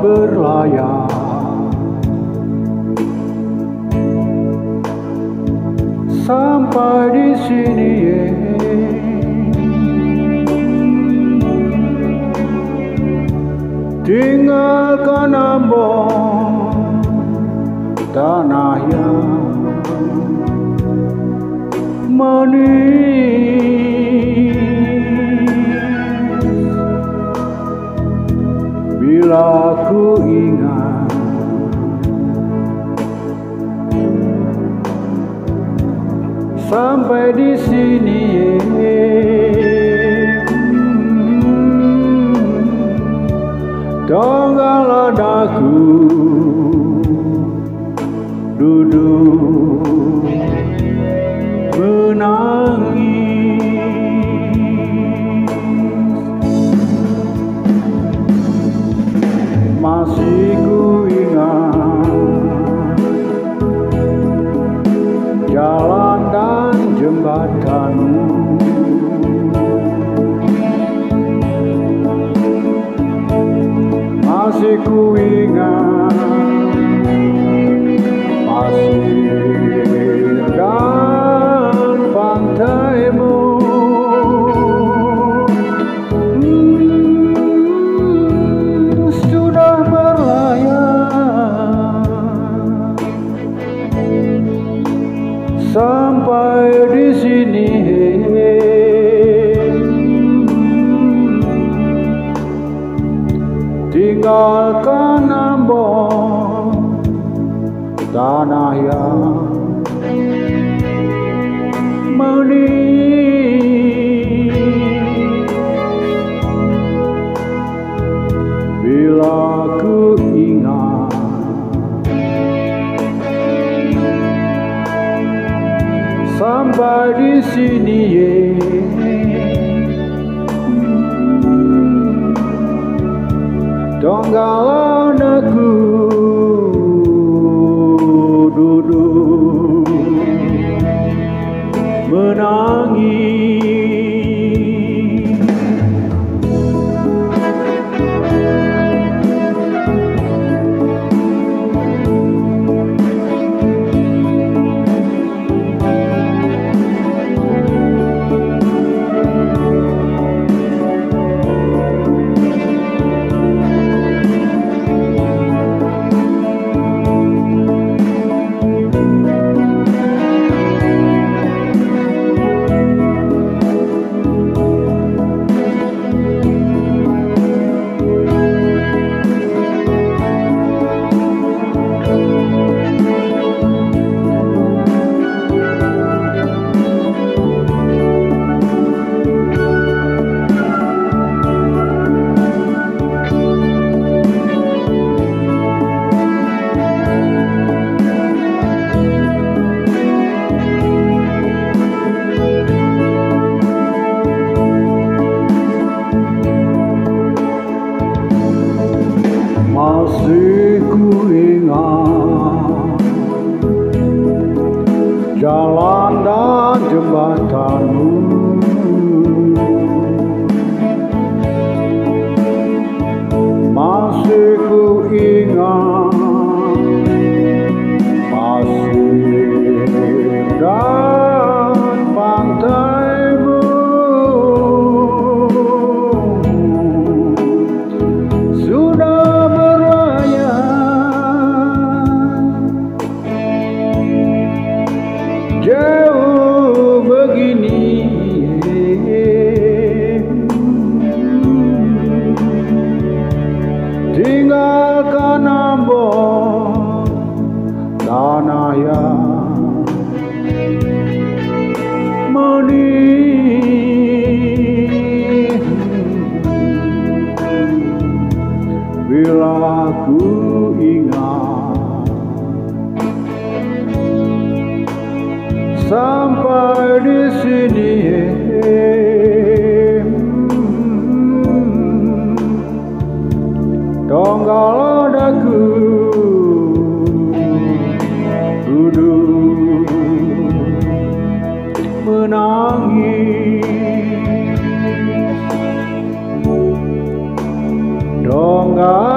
berlayar sampai di sini. Tinggalkan Ambon, tanah yang manis. Bila ku ingat sampai di sini, tonggalah daku duduk menangis. Masih ku ingat jalan dan jembatanmu, masih ku ingat pasir dan pantaimu. Sudah berlayar sampai di sini. Tinggalkan Ambon, tanah yang manis. Bila ku ingat sampai di sini, tonggalah daku duduk menangis. Masih ku ingat jalan dan jembatanmu, masih ku ingat pasir dan pantaimu. Sudah jauh begini, tinggalkan Ambon, tanah yang manis. Bila ku ingat sampai di sini, tonggalah daku duduk menangis. Donggalah